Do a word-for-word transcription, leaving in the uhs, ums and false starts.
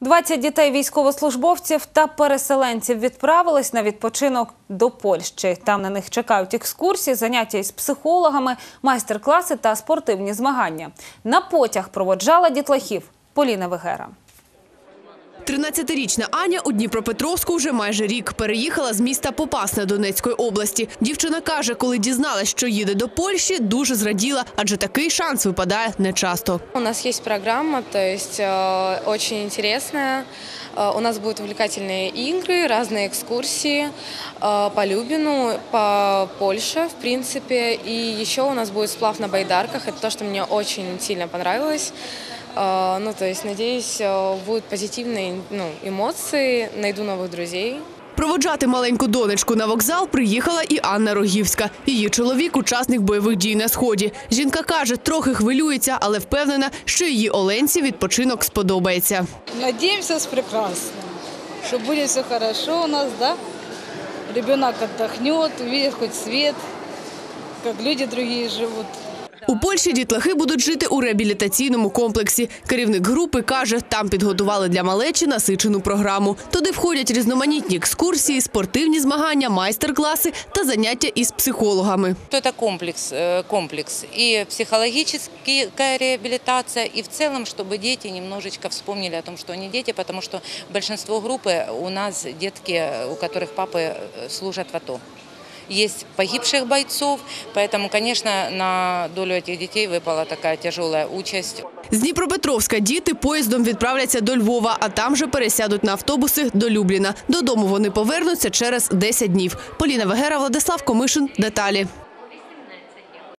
двадцять дітей військовослужбовців та переселенців відправились на відпочинок до Польщі. Там на них чекають екскурсії, заняття із психологами, майстер-класи та спортивні змагання. На потяг проводжала дітлахів Поліна Вегера. тринадцятирічна Аня у Дніпропетровську вже майже рік. Переїхала з міста Попасна Донецької області. Дівчина каже, коли дізналась, що їде до Польщі, дуже зраділа, адже такий шанс випадає нечасто. У нас є програма, то есть э, очень интересная. Э, у нас будут увлекательные игры, разные экскурсии э, по Любину, по Польше, в принципе. И еще у нас будет сплав на байдарках. Это то, что мне очень сильно понравилось. Ну, то есть, надеюсь, будут позитивные, ну, эмоции, найду новых друзей. Проводжати маленьку донечку на вокзал приїхала і Анна Рогівська. Її чоловік – учасник бойових дій на Сході. Жінка каже, трохи хвилюється, але впевнена, що її Оленці відпочинок сподобається. Надіємося, що прекрасно, що буде все добре у нас, да? Ребенок відпочине, побачить хоч світ, як люди інші живуть. У Польщі дітлахи будуть жити у реабілітаційному комплексі. Керівник групи каже, там підготували для малечі насичену програму. Туди входять різноманітні екскурсії, спортивні змагання, майстер-класи та заняття із психологами. Це комплекс, комплекс. І психологічна реабілітація, і в цілому, щоб діти немножечко вспомнили о том, що вони діти, тому що більшість групи у нас дітки, у яких папи служать в АТО. Есть погибших бойцов, поэтому, конечно, на долю этих детей выпала такая тяжелая участь. З Дніпропетровська діти поїздом відправляться до Львова, а там же пересядуть на автобуси до Любліна. Додому вони повернуться через десять днів. Поліна Вегера, Владислав Комишин. Деталі.